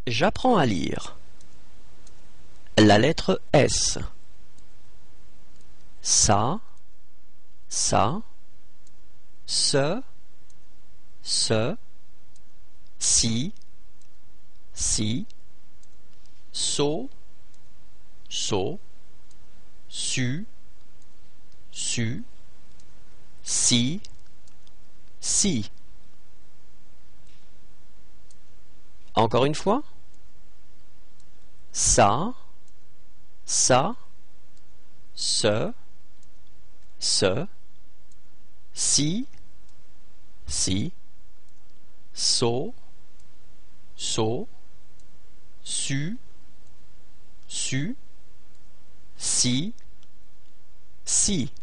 J'apprends à lire. La lettre S. Ça, ce, si, so, su, si. Encore une fois. Ça, ce, si, so, su, si.